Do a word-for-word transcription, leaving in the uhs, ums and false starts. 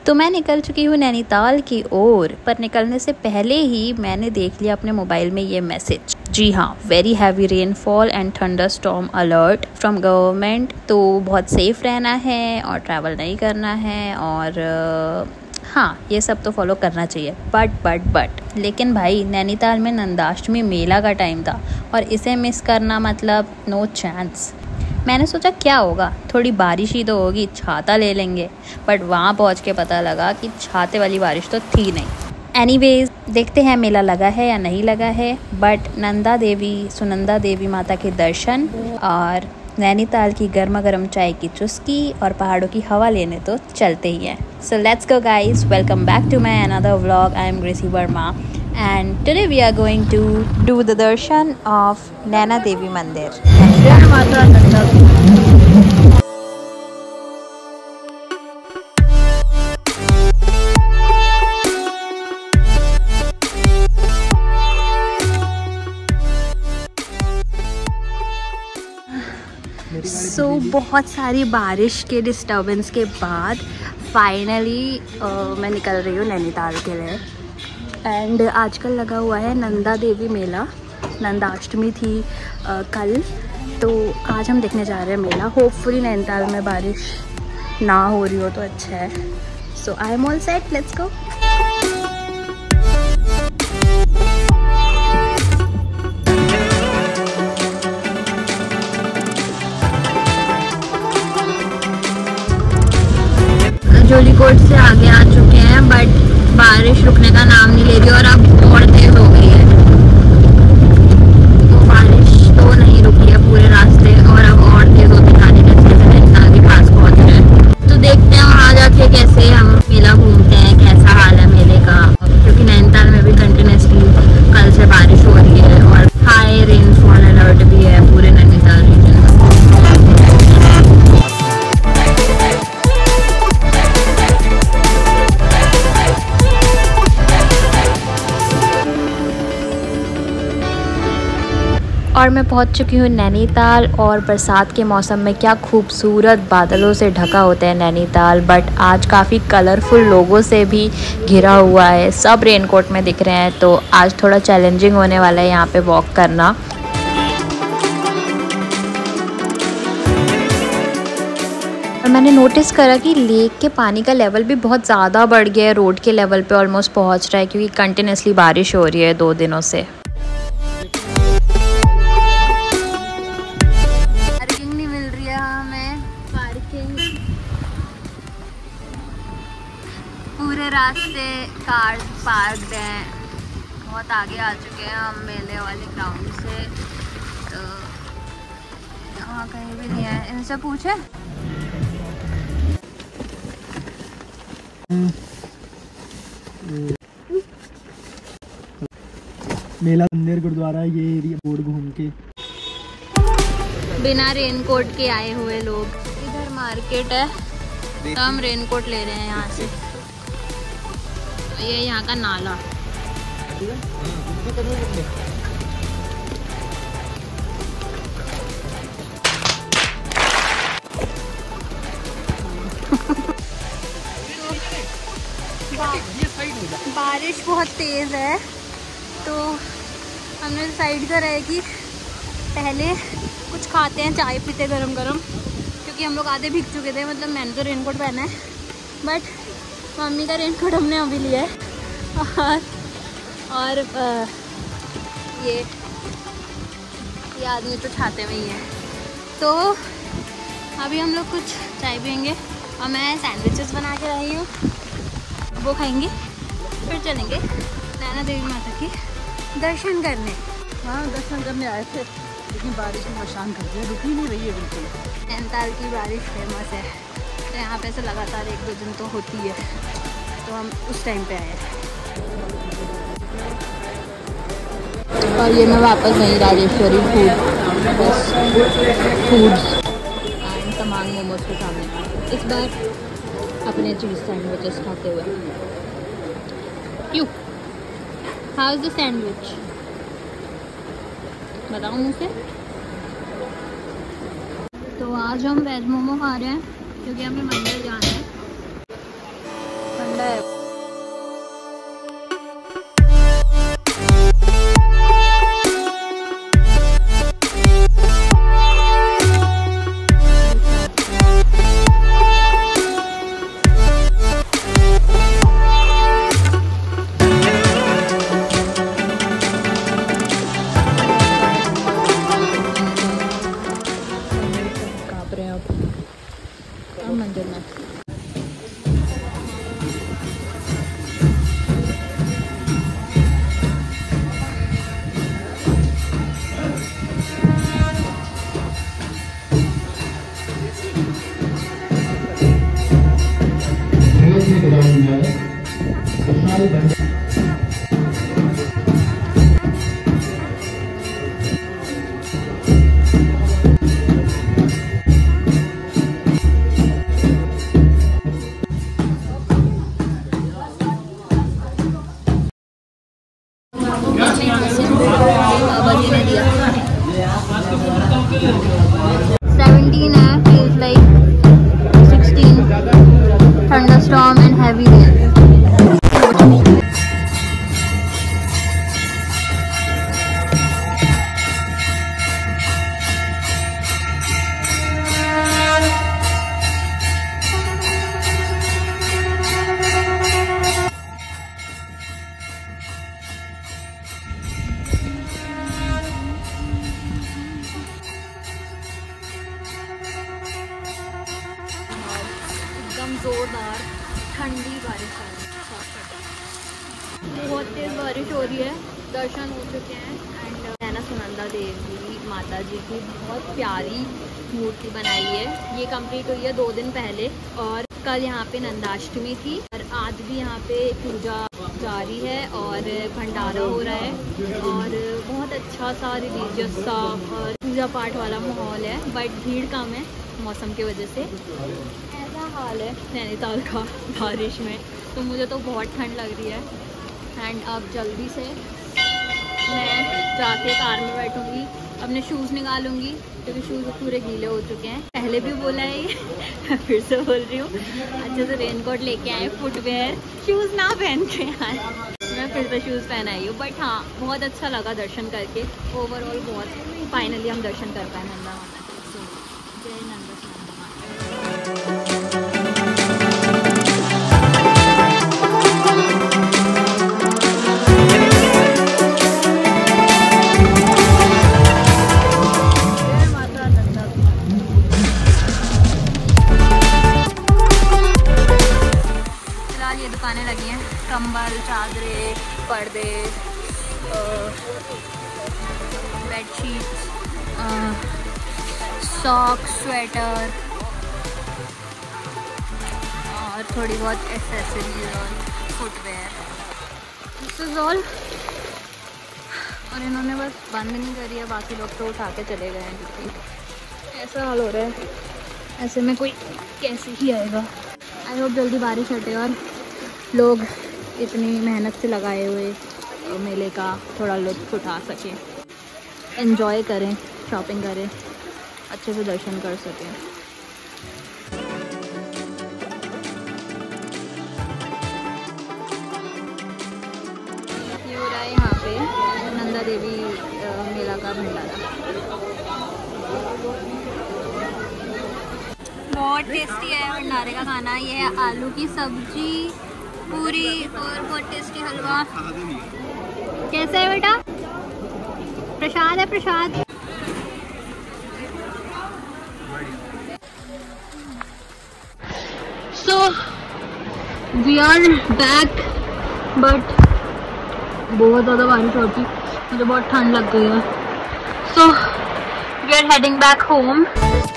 तो मैं निकल चुकी हूँ नैनीताल की ओर, पर निकलने से पहले ही मैंने देख लिया अपने मोबाइल में ये मैसेज। जी हाँ, very heavy rainfall and thunder storm alert from government. तो बहुत सेफ रहना है और ट्रैवल नहीं करना है, और हाँ ये सब तो फॉलो करना चाहिए। बट बट बट लेकिन भाई नैनीताल में नंदाष्टमी मेला का टाइम था और इसे मिस करना मतलब नो चांस। मैंने सोचा क्या होगा, थोड़ी बारिश ही तो होगी, छाता ले लेंगे। बट वहाँ पहुँच के पता लगा कि छाते वाली बारिश तो थी नहीं। एनीवेज देखते हैं मेला लगा है या नहीं लगा है। बट नंदा देवी सुनंदा देवी माता के दर्शन और नैनीताल की गर्मा गर्म चाय की चुस्की और पहाड़ों की हवा लेने तो चलते ही हैं। So let's go guys, welcome back to my another vlog. I am Gracy Verma and today we are going to do the darshan of Naina Devi Mandir. So so, बहुत सारी बारिश के डिस्टर्बेंस के बाद फाइनली uh, मैं निकल रही हूँ नैनीताल के लिए। एंड आजकल लगा हुआ है नंदा देवी मेला। नंदाष्टमी थी आ, कल, तो आज हम देखने जा रहे हैं मेला। होपफुली नैनीताल में बारिश ना हो रही हो तो अच्छा है। So I am all set, let's go. Jeolikot से आगे आ चुके हैं, बट बारिश रुकने का नाम नहीं ले रही और अब और तेज हो गई है। तो बारिश तो नहीं रुकी है पूरे रास्ते और अब और तेज होती जाने के नैनीताल के पास पहुंच रहे हैं। तो देखते हैं वहाँ जाके कैसे हम मेला घूमते हैं, कैसा हाल है मेले का, क्योंकि नैनीताल में भी कंटिन्यूसली कल से बारिश हो रही है और हाई रेनफॉल अलर्ट भी है पूरे नैनीताल रीजन में। और मैं पहुंच चुकी हूँ नैनीताल, और बरसात के मौसम में क्या खूबसूरत बादलों से ढका होता है नैनीताल। बट आज काफ़ी कलरफुल लोगों से भी घिरा हुआ है, सब रेनकोट में दिख रहे हैं। तो आज थोड़ा चैलेंजिंग होने वाला है यहाँ पे वॉक करना। और मैंने नोटिस करा कि लेक के पानी का लेवल भी बहुत ज़्यादा बढ़ गया है, रोड के लेवल पे ऑलमोस्ट पहुँच रहा है, क्योंकि कंटिन्यूसली बारिश हो रही है दो दिनों से। पूरे रास्ते कार पार्क्ड हैं, बहुत आगे आ चुके हैं हम मेले वाले ग्राउंड से। तो यहाँ कहीं भी नहीं है, इनसे पूछे। मेला मंदिर गुरुद्वारा ये एरिया बोर्ड घूम के बिना रेनकोट के आए हुए लोग। इधर मार्केट है तो हम रेनकोट ले रहे हैं यहाँ से। ये यहाँ का नाला। बारिश बहुत तेज है तो हमने डिसाइड करा है कि पहले कुछ खाते हैं, चाय पीते गरम गरम, क्योंकि हम लोग आधे भीग चुके थे। मतलब मैंने तो रेनकोट पहना है, बट मम्मी का रेनकोट हमने अभी लिया है। और और आ, ये ये आदमी तो छाते में ही है। तो अभी हम लोग कुछ चाय पियेंगे और मैं सैंडविचेस बना के रही हूँ, वो खाएंगे, फिर चलेंगे नैना देवी माता के दर्शन करने। हाँ, दर्शन करने आए थे, लेकिन बारिश में परेशान कर दिया, रुक ही नहीं रही है बिल्कुल। नैनीताल की बारिश फेमस है, तो यहाँ पे से लगातार एक दो दिन तो होती है, तो हम उस टाइम पे आए। और ये मैं वापस वहीं राजेश्वरी फूड बस फूड्स एंड तमाम मोमोज के सामने, इस बार अपने चीज़ सैंडविचेस खाते हुए। क्यों, हाउ इज द सैंडविच, बताओ मुझसे। तो आज हम वेज मोमो खा रहे हैं क्योंकि हमें मंदिर जाना है। seventeen है, feels like sixteen. Thunderstorm and heavy rain. एकदम जोरदार ठंडी बारिश आ रही है, बहुत तेज बारिश हो रही है। दर्शन हो चुके हैं एंड नैना सुनंदा देवी माता जी की बहुत प्यारी मूर्ति बनाई है। ये कंप्लीट हुई है दो दिन पहले और कल यहाँ पे नंदाष्टमी थी और आज भी यहाँ पे पूजा जारी है और भंडारा हो रहा है और बहुत अच्छा सा रिलीजियस सा और पूजा पाठ वाला माहौल है, बट भीड़ कम है मौसम की वजह से। ऐसा हाल है नैनीताल का बारिश में, तो मुझे तो बहुत ठंड लग रही है एंड अब जल्दी से मैं जाके कार में बैठूँगी, अपने शूज़ निकालूंगी क्योंकि शूज़ पूरे गीले हो चुके हैं। पहले भी बोला है ये फिर से बोल रही हूँ, अच्छे से रेनकोट लेके आए, फुटवेयर, शूज़ ना पहन के आए। मैं फिर से शूज़ पहन आई हूँ, बट हाँ बहुत अच्छा लगा दर्शन करके। ओवरऑल बहुत फाइनली हम दर्शन कर पाए नंदा माता के। जय नंदा सुनंदा माता। ये दुकानें लगी हैं, कंबल, चादरे, पर्दे, बेडशीट, सॉक्स, स्वेटर और थोड़ी बहुत एक्सेसरीज और फुटवेयर, दिस इज ऑल। और इन्होंने बस बंद नहीं करी है, बाकी लोग तो उठा के चले गए हैं क्योंकि ऐसा हाल हो रहा है, ऐसे में कोई कैसे ही आएगा। आई होप जल्दी बारिश हटे और लोग इतनी मेहनत से लगाए हुए मेले का थोड़ा लुत्फ़ उठा सकें, एंजॉय करें, शॉपिंग करें, अच्छे से दर्शन कर सकें। ये हो रहा है यहाँ पे नंदा देवी मेला का भंडारा। बहुत टेस्टी है भंडारे का खाना। ये है आलू की सब्जी, पूरी और बहुत टेस्टी हलवा। कैसा है बेटा? प्रसाद है, प्रसाद। So we are back, but बहुत ज़्यादा बारिश होती, मुझे बहुत ठंड लग गई है। So we are heading back home.